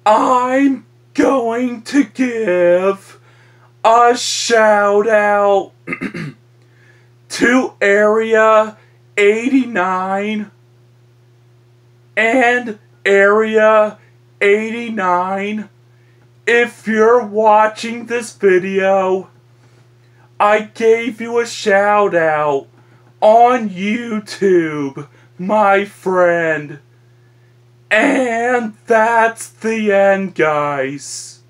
I'm going to give a shout out to Area 89 and Area 89. If you're watching this video, I gave you a shout out on YouTube, my friend. And that's the end, guys.